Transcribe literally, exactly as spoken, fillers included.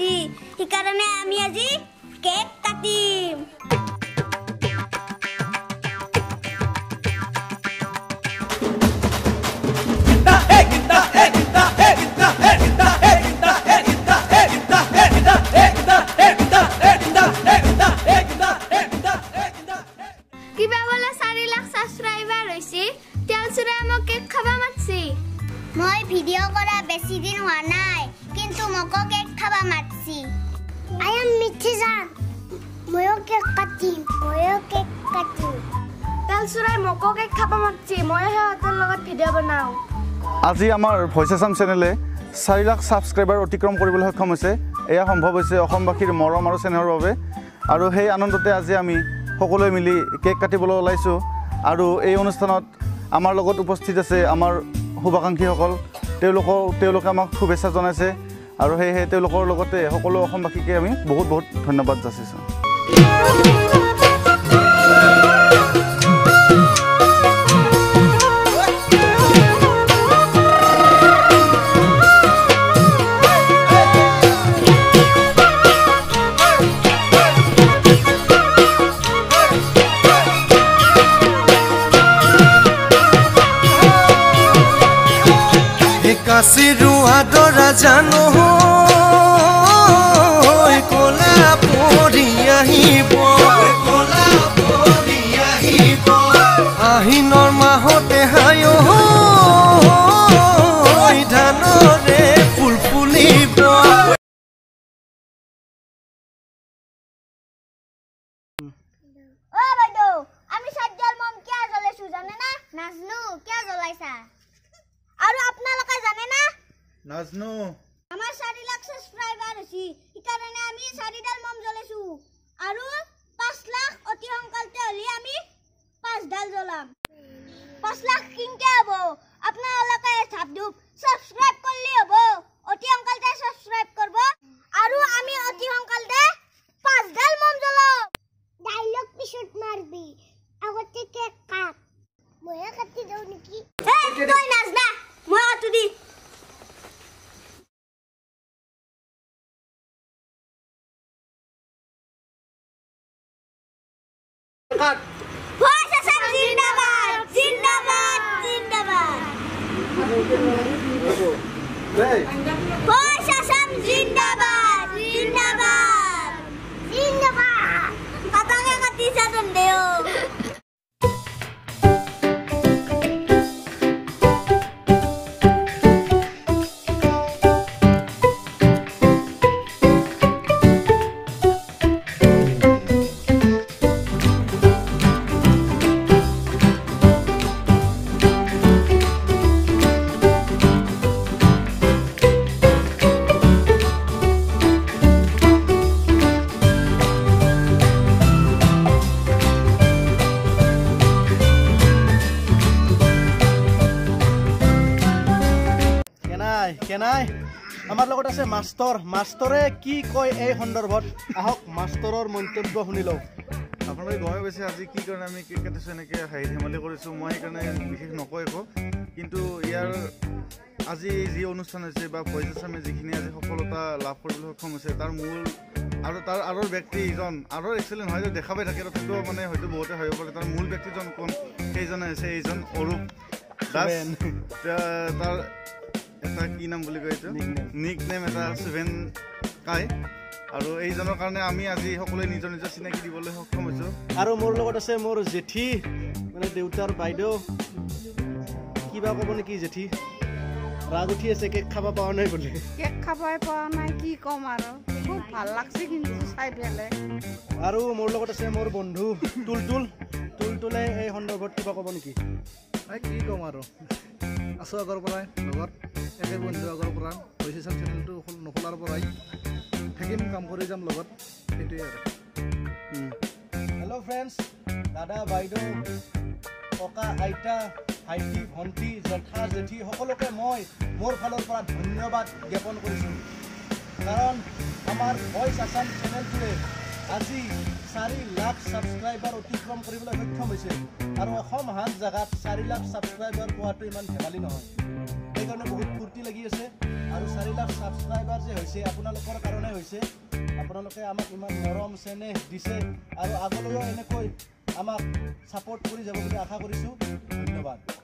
হৈছে সেইকাৰণে আমি আজি কেক কাটিম মই ভিডিও কৰা বেছি দিন হোৱা নাই কিন্তু মক কেক খাবা মাতছি আই এম মিঠিজান ময়ো কেক কাটিম ময়ো কেক কাটিম তেলচুৰাই মক কেক খাবা মাতছি মই হেতৰ লগত ভিডিও বনাও আজি আমাৰ ভয়েস আসাম চেনেলে চাৰি লাখ সাবস্ক্ৰাইবাৰ অতিক্ৰম কৰিবলৈ সক্ষম হৈছে এয়া সম্ভৱ হৈছে অসমবাসীৰ মৰম আৰু চেনেহৰ বাবে আৰু সেই আনন্দতে আজি আমি সকলোৱে মিলি কেক কাটিবলৈ ওলাইছো আৰু এই অনুষ্ঠানত আমাৰ লগত উপস্থিত আছে আমাৰ শুভাকাংক্ষীসকল তেওঁলোকৰ তেওঁলোকে আমাক শুভেচ্ছা জনাইছে আৰু সেয়েহে তেওঁলোকৰ লগতে সকলো অসমবাসীকে আমি বহুত বহুত ধন্যবাদ যাচিছোঁ কাশিৰো আদৰা জানো কলা পৰি আহিব কলা পৰি আহিব আহিনৰ মাহতে হায় ধানৰে ফুল ফুলিব ও বাইদেউ আমি সাজ্জাল মম কিয় জ্বলাইছো জানে না নাজনো কিয় জ্বলাইছা আৰু আপোনালোকে জানে না নাজনো আমাৰ চাৰি লাখ সাবস্ক্ৰাইবাৰ হৈছে সেইকাৰণে আমি চাৰিডাল মম জ্বলাইছো আৰু পাঁচ লাখ অতি সংকল্পে হলি আমি পাঁচডাল জ্বলাম পাঁচ লাখ কিনকে হ'ব আপোনালোকে ধাপধুপ সাবস্ক্ৰাইব কৰিলে হ'ব অতি সংকল্পে সাবস্ক্ৰাইব কৰিব আৰু আমি অতি সংকল্পে পাঁচডাল মম জ্বলাম ডায়লগ পিছত মাৰবি আগতে কেক কাট মই কাটি যাও নেকি এই তই নাজনা মই আটো দি কাট ভয়েস আসাম জিন্দাবাদ জিন্দাবাদ জিন্দাবাদ ভয়েস আসাম জিন্দাবাদ জিন্দাবাদ জিন্দাবাদ পাতাকে কাটিছা তন্দেও কেনাই আমাৰ লগত আছে মাষ্টৰ মাষ্টৰে কি কয় এই সন্দৰ্ভত আহক মাষ্টৰৰ মন্তব্য শুনি লওঁ আপোনালোকে গমে পাইছে আজি কি কাৰণে আমি কেক কাটিছোঁ এনেকৈ হাঁহি ধেমালি কৰিছোঁ মই সেইকাৰণে বিশেষ নকওঁ একো কিন্তু ইয়াৰ আজি যি অনুষ্ঠান হৈছে বা ভয়েস আসামে যিখিনি আজি সফলতা লাভ কৰিবলৈ সক্ষম হৈছে তাৰ মূল আৰু তাৰ আঁৰৰ ব্যক্তি ইজন আঁৰৰ একচুৱেলি নহয় যে দেখা পাই থাকে তথাপিও মানে হয়তো বহুতে ভাবিব পাৰে তাৰ মূল ব্যক্তিজন কোন সেইজনে হৈছে এইজন অৰূপ দাস তাৰ এটা কি নাম বুলি কয় এইটো নিক নেম এটা সুভেন কাই আৰু এইজনৰ কাৰণে আমি আজি সকলোৱে নিজৰ নিজৰ চিনাকি দিবলৈ সক্ষম হৈছোঁ আৰু মোৰ লগত আছে মোৰ জেঠি মানে দেউতাৰ বাইদেউ কিবা ক'ব নেকি জেঠি ৰাগ উঠি আছে কেক খাব পোৱা নাই বুলি কেক খাবই পোৱা নাই কি ক'ম আৰু খুব ভাল লাগছে কিন্তু চাই পেলাই আৰু মোৰ লগত আছে মোৰ বন্ধু তুলতুল তুলতুলে এই সন্দৰ্ভত কিবা ক'ব নেকি কি ক'ম আৰু আছোঁ আগৰ পৰাই লগত একে বন্ধু আগৰ পৰা ভয়েস আসাম চেনেলটো নখোলাৰ পৰাই থাকিম কাম কৰি যাম লগত সেইটোৱে আৰু হেল্ল' ফ্ৰেণ্ডছ দাদা বাইদেউ ককা আইতা ভাইটি ভণ্টি জেঠা জেঠি সকলোকে মই মোৰ ফালৰ পৰা ধন্যবাদ জ্ঞাপন কৰিছোঁ কাৰণ আমাৰ ভয়েস আসাম চেনেলটোৱে আজি চাৰি লাখ ছাবস্ক্ৰাইবাৰ অতিক্ৰম কৰিবলৈ সক্ষম হৈছে আৰু অসম হান জেগাত চাৰি লাখ ছাবস্ক্ৰাইবাৰ পোৱাটো ইমান ধেমালি নহয় সেইকাৰণে বহুত ফূৰ্তি লাগি আছে আৰু চাৰি লাখ ছাবস্ক্ৰাইবাৰ যে হৈছে আপোনালোকৰ কাৰণে হৈছে আপোনালোকে আমাক ইমান মৰম চেনেহ দিছে আৰু আগলৈও এনেকৈ আমাক ছাপোৰ্ট কৰি যাব বুলি আশা কৰিছোঁ ধন্যবাদ